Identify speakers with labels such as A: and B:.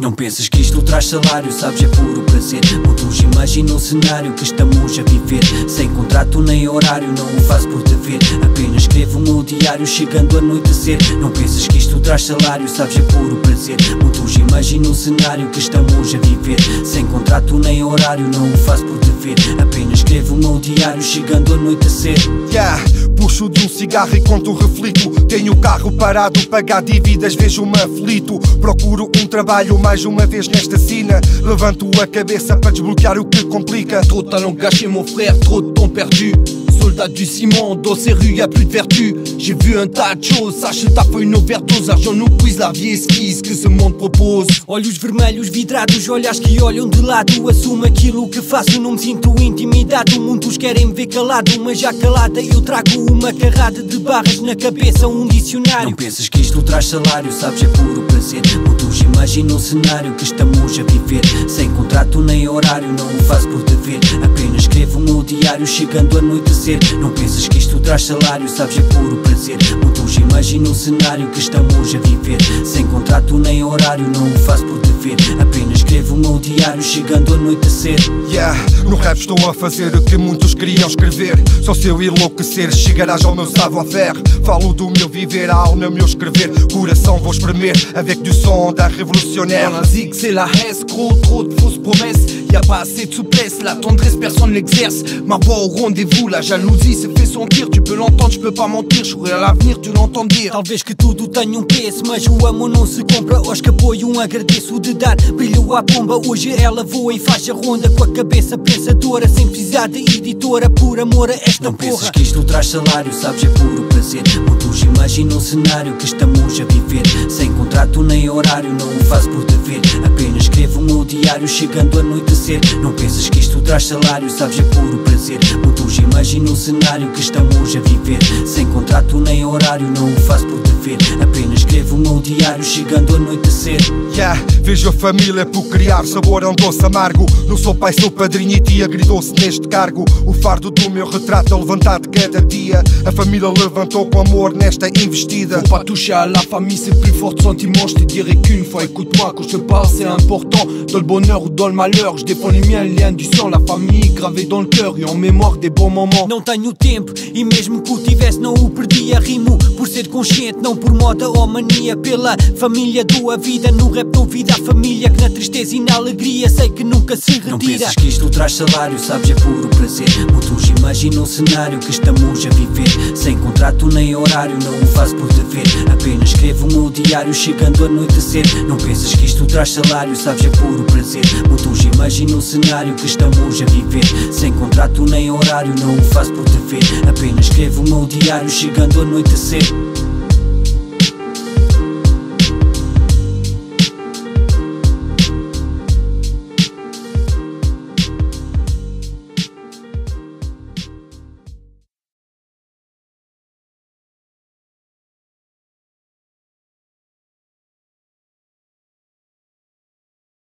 A: Não pensas que isto traz salário, sabes, é puro prazer. Muitos imaginam um cenário que estamos a viver, sem contrato nem horário, não o faço por dever. Apenas escrevo o meu diário chegando a anoitecer. Não pensas que isto traz salário, sabes, é puro prazer. Muitos imaginam um cenário que estamos a viver, sem contrato nem horário, não o faço por dever. Apenas escrevo o meu diário chegando a anoitecer.
B: Puxo de um cigarro enquanto reflito. Tenho o carro parado, pagar dívidas, vejo-me aflito. Procuro um trabalho mais uma vez nesta cena. Levanto a cabeça para desbloquear o que complica.
C: Trop de talent gâché mon frère, trop de temps perdu. Soldat du ciment, dans ces rues y'a plus de vertu. J'ai vu un tas de choses, sache ta foi une overdose. Argent nous puise, la vie esquisse que ce monde propose.
A: Olhos vermelhos vidrados, olhares que olham de lado. Assumo aquilo que faço, não me sinto intimidado. Muitos querem me ver calado, mas já calada eu trago uma carrada de barras na cabeça, um dicionário. Não pensas que isto traz salário, sabes, é puro prazer. Muitos imaginam um cenário que estamos a viver, sem contrato nem horário, não o faço por dever. Apenas escrevo o meu diário chegando a anoitecer. Não pensas que isto traz salário, sabes, é puro prazer. Muitos imaginam um cenário que estamos a viver, sem contrato nem horário, não o faço por dever. Apenas escrevo o meu diário chegando a anoitecer.
B: No rap estou a fazer o que muitos queriam escrever. Só se eu enlouquecer chegarás ao meu savoir-faire. Falo do meu viver, ao no meu escrever. Coração vou espremer avec du son d'un révolutionnaire.
C: Dans la zig c'est la hesse, gros trop de fausses promesses. Y'a pas assez de souplesse, la tendresse personne l'exerce. Ma voix au rendez-vous, la jalousie se fait sentir. Tu peux l'entendre, je peux pas mentir, j'aurai à l'avenir, tu l'entends dire.
A: Talvez que tudo tenha preço, mas o amor não se compra. Aos que apoiam agradeço de dar brilho à pomba. Hoje ela voa e faz a ronda com a cabeça pensadora, sem precisar de editora, por amor a esta
D: não
A: porra.
D: Não pensas que isto traz salário, sabes, é puro prazer. Muitos imaginam um cenário que estamos a viver, sem contrato nem horário, não o faço por dever. Apenas escrevo o meu diário chegando a anoitecer. Não pensas que isto traz salário, sabes, é puro prazer. Muitos imaginam um cenário que estamos a viver, sem contrato nem horário, não o faço por dever. Apenas escrevo o meu diário chegando a anoitecer.
B: Vejo a família por criar sabor a um doce amargo. Não sou pai, sou padrinho e tia, gritou-se neste cargo. O fardo do meu retrato a levantar de cada dia. A família levantou com amor nesta investida.
C: Faut pas toucher à la famille, c'est plus fort de sentiments. Je te dirai qu'une fois, écoute-moi, quand je te parle c'est important. Dans le bonheur ou dans le malheur, je défends les miens, les liens du sang. La famille gravée dans le cœur e en mémoire des bons moments.
A: Não tenho tempo e mesmo que o tivesse não o perdia. Rimo por ser consciente, não por moda ou mania. Pela família dou a vida, no rap dou vida à família, que na tristeza e na alegria sei que nunca se retira.
D: Não pensas que isto traz salário, sabes, é puro prazer. Muitos imaginam um cenário que estamos a viver, sem contrato nem horário, não o faço por dever. Apenas escrevo o meu diário chegando a anoitecer. Não pensas que isto traz salário, sabes, é puro prazer. Muitos imaginam um cenário que estamos a viver, sem contrato nem horário, não o faço por dever. Apenas escrevo o meu diário chegando a anoitecer.